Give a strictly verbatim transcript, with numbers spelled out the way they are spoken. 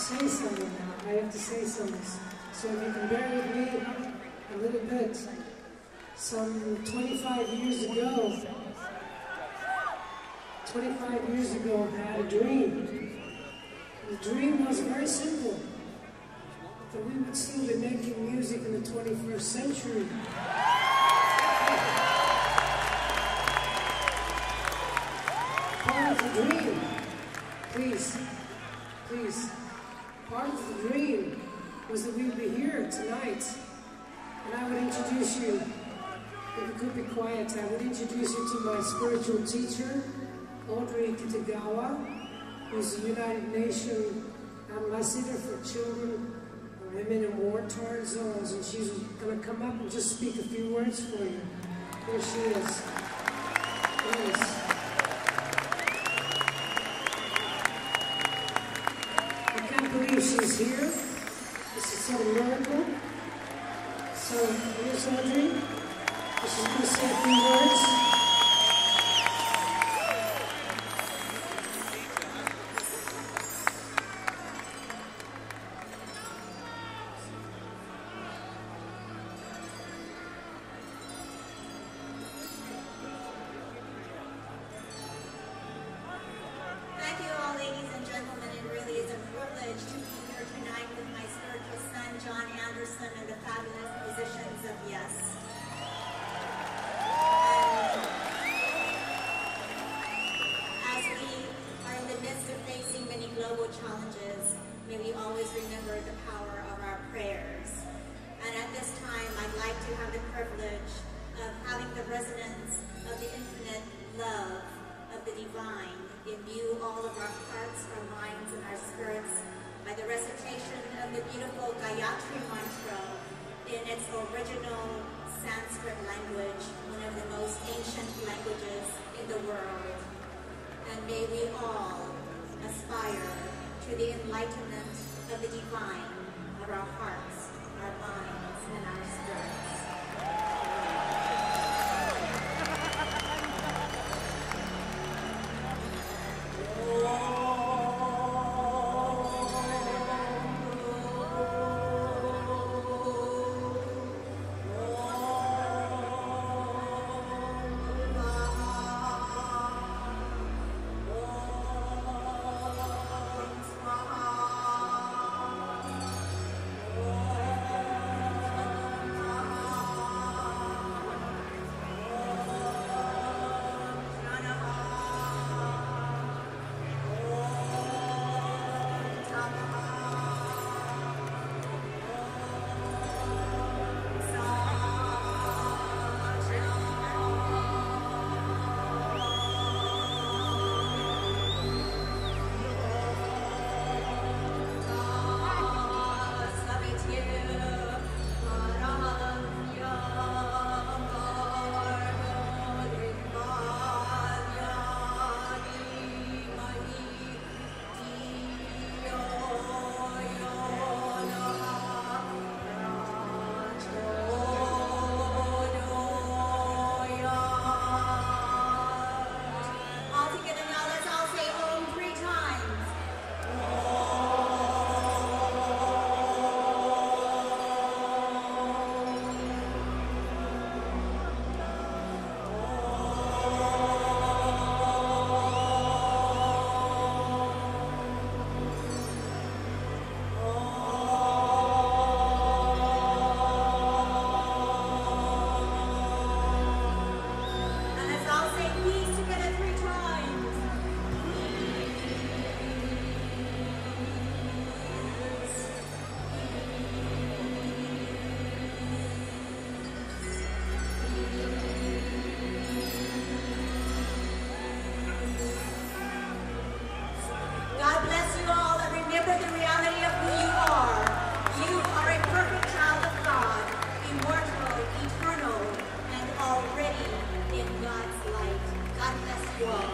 say something now. I have to say something. So if you can bear with me a little bit. Some twenty-five years ago, twenty-five years ago, I had a dream. The dream was very simple. That we would still be making music in the twenty-first century. Part of the dream, please, please, part of the dream was that we would be here tonight, and I would introduce you, if you could be quiet, I would introduce you to my spiritual teacher, Audrey Kitagawa, who's the United Nations Ambassador for Children, Women in War-Torn Zones, and she's going to come up and just speak a few words for you. Here she is. Yes. I can't believe she's here. This is such a miracle. So here's Audrey. She's going to say a few words. And the fabulous musicians of Yes. And as we are in the midst of facing many global challenges, may we always remember the power of our prayers. And at this time, I'd like to have the privilege of having the resonance of the infinite love of the divine imbue all of our hearts, our minds, and our spirits by the recitation of the beautiful Gayatri Mantra in its original Sanskrit language, one of the most ancient languages in the world. And may we all aspire to the enlightenment of the divine of our hearts, our minds, and our spirits. Wow.